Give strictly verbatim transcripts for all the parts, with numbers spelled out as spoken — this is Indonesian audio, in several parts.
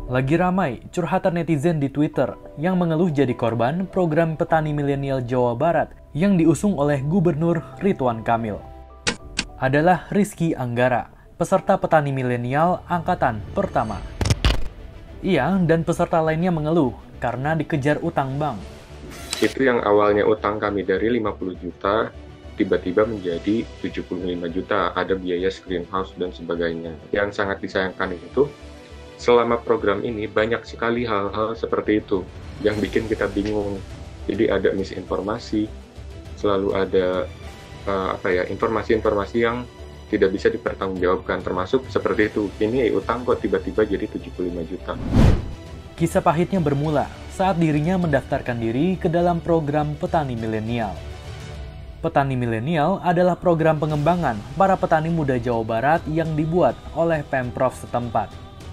Lagi ramai curhatan netizen di Twitter yang mengeluh jadi korban program petani milenial Jawa Barat yang diusung oleh Gubernur Ridwan Kamil. Adalah Rizky Anggara, peserta petani milenial angkatan pertama. Ia dan peserta lainnya mengeluh karena dikejar utang bank. Itu yang awalnya utang kami dari lima puluh juta, tiba-tiba menjadi tujuh puluh lima juta, ada biaya greenhouse dan sebagainya. Yang sangat disayangkan itu, selama program ini banyak sekali hal-hal seperti itu yang bikin kita bingung. Jadi ada misinformasi, selalu ada uh, apa ya informasi-informasi yang tidak bisa dipertanggungjawabkan, termasuk seperti itu. Ini utang kok tiba-tiba jadi tujuh puluh lima juta. Kisah pahitnya bermula saat dirinya mendaftarkan diri ke dalam program Petani Milenial. Petani Milenial adalah program pengembangan para petani muda Jawa Barat yang dibuat oleh Pemprov setempat.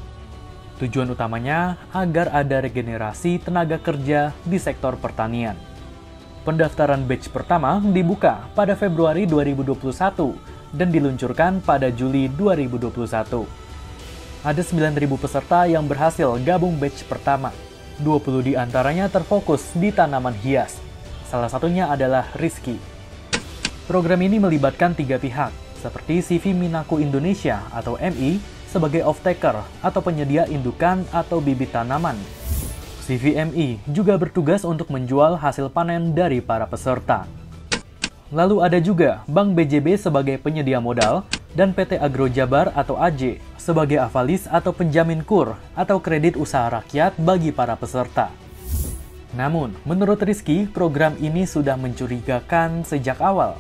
Tujuan utamanya agar ada regenerasi tenaga kerja di sektor pertanian. Pendaftaran batch pertama dibuka pada Februari dua ribu dua puluh satu dan diluncurkan pada Juli dua ribu dua puluh satu. Ada sembilan ribu peserta yang berhasil gabung batch pertama. dua puluh di antaranya terfokus di tanaman hias. Salah satunya adalah Rizky. Program ini melibatkan tiga pihak, seperti C V Minaku Indonesia atau M I, sebagai off-taker atau penyedia indukan atau bibit tanaman. C V M I juga bertugas untuk menjual hasil panen dari para peserta. Lalu ada juga Bank B J B sebagai penyedia modal dan P T Agro Jabar atau A J sebagai avalis atau penjamin kur atau kredit usaha rakyat bagi para peserta. Namun, menurut Rizky, program ini sudah mencurigakan sejak awal.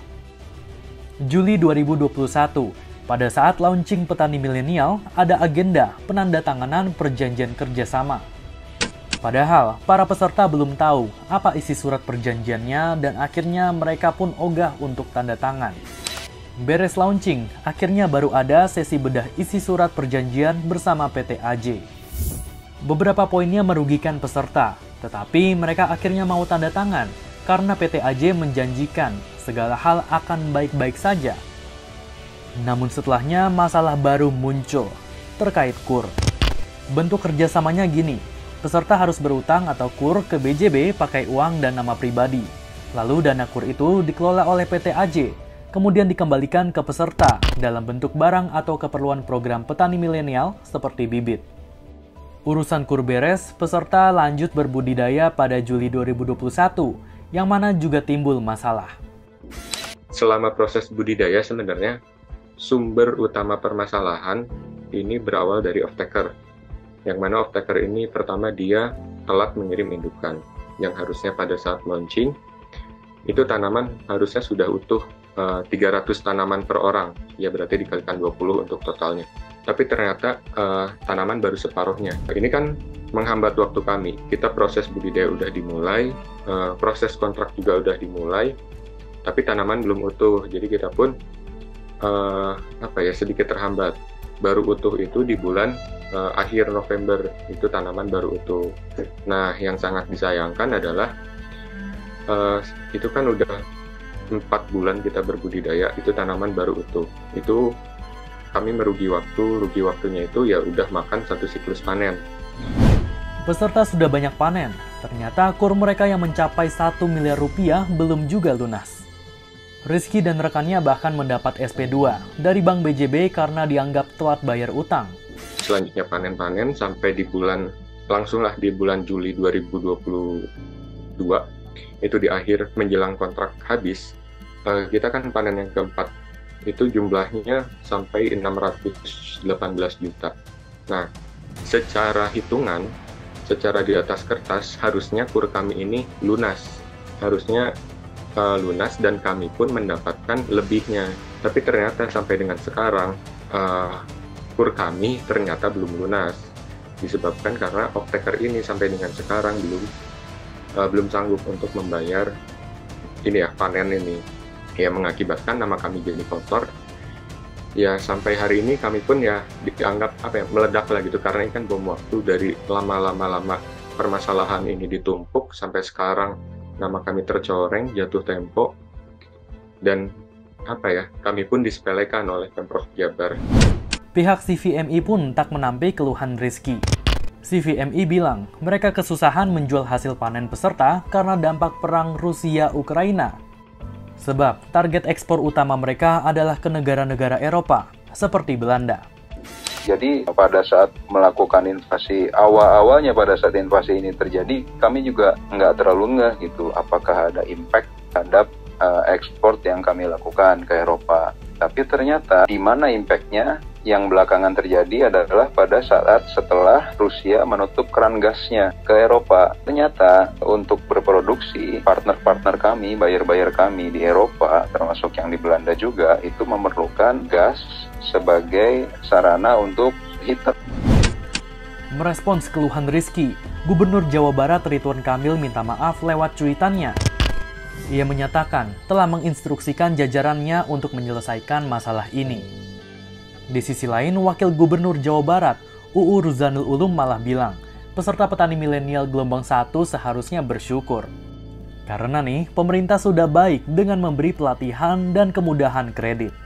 Juli dua ribu dua puluh satu, pada saat launching Petani Milenial, ada agenda penandatanganan perjanjian kerjasama. Padahal, para peserta belum tahu apa isi surat perjanjiannya dan akhirnya mereka pun ogah untuk tanda tangan. Beres launching, akhirnya baru ada sesi bedah isi surat perjanjian bersama P T A J. Beberapa poinnya merugikan peserta, tetapi mereka akhirnya mau tanda tangan karena P T A J menjanjikan segala hal akan baik-baik saja. Namun setelahnya masalah baru muncul terkait kur. Bentuk kerjasamanya gini, peserta harus berutang atau kur ke B J B pakai uang dan nama pribadi. Lalu dana kur itu dikelola oleh P T A J, kemudian dikembalikan ke peserta dalam bentuk barang atau keperluan program Petani Milenial seperti bibit. Urusan kur beres, peserta lanjut berbudidaya pada Juli dua ribu dua puluh satu, yang mana juga timbul masalah. Selama proses budidaya sebenarnya sumber utama permasalahan ini berawal dari off-taker. Yang mana off-taker ini pertama dia telat mengirim indukan. Yang harusnya pada saat launching, itu tanaman harusnya sudah utuh uh, tiga ratus tanaman per orang. Ya berarti dikalikan dua puluh untuk totalnya. Tapi ternyata uh, tanaman baru separuhnya. Ini kan menghambat waktu kami. Kita proses budidaya udah dimulai, uh, proses kontrak juga udah dimulai, tapi tanaman belum utuh. Jadi kita pun Uh, apa ya sedikit terhambat. Baru utuh itu di bulan uh, akhir November, itu tanaman baru utuh. Nah, yang sangat disayangkan adalah uh, itu kan udah empat bulan kita berbudidaya, itu tanaman baru utuh. Itu kami merugi waktu, rugi waktunya itu ya udah makan satu siklus panen. Peserta sudah banyak panen, ternyata kur mereka yang mencapai satu miliar rupiah belum juga lunas. Rizky dan rekannya bahkan mendapat S P dua dari Bank B J B karena dianggap telat bayar utang. Selanjutnya panen-panen sampai di bulan, langsunglah di bulan Juli dua ribu dua puluh dua, itu di akhir menjelang kontrak habis, kita kan panen yang keempat, itu jumlahnya sampai enam ratus delapan belas juta. Nah, secara hitungan, secara di atas kertas, harusnya kur kami ini lunas. Harusnya Uh, lunas dan kami pun mendapatkan lebihnya. Tapi ternyata sampai dengan sekarang uh, kur kami ternyata belum lunas, disebabkan karena off-taker ini sampai dengan sekarang belum uh, belum sanggup untuk membayar ini ya panen ini, ya mengakibatkan nama kami jadi kotor. Ya sampai hari ini kami pun ya dianggap apa ya meledak lah gitu, karena ini kan bom waktu dari lama-lama-lama permasalahan ini ditumpuk sampai sekarang. Nama kami tercoreng, jatuh tempo, dan apa ya, kami pun disepelekan oleh Pemprov Jabar. Pihak C V M I pun tak menampik keluhan Rizky. C V M I bilang mereka kesusahan menjual hasil panen peserta karena dampak perang Rusia-Ukraina. Sebab target ekspor utama mereka adalah ke negara-negara Eropa, seperti Belanda. Jadi pada saat melakukan invasi, awal-awalnya pada saat invasi ini terjadi, kami juga nggak terlalu ngeh gitu, apakah ada impact terhadap uh, ekspor yang kami lakukan ke Eropa. Tapi ternyata di mana impact-nya yang belakangan terjadi adalah pada saat setelah Rusia menutup keran gasnya ke Eropa. Ternyata untuk berproduksi, partner-partner kami, buyer-buyer kami di Eropa, termasuk yang di Belanda juga, itu memerlukan gas sebagai sarana untuk heater. Merespons keluhan Rizky, Gubernur Jawa Barat Ridwan Kamil minta maaf lewat cuitannya. Ia menyatakan telah menginstruksikan jajarannya untuk menyelesaikan masalah ini. Di sisi lain, Wakil Gubernur Jawa Barat, U U Ruzanul Ulum malah bilang, peserta petani milenial gelombang satu seharusnya bersyukur. Karena nih, pemerintah sudah baik dengan memberi pelatihan dan kemudahan kredit.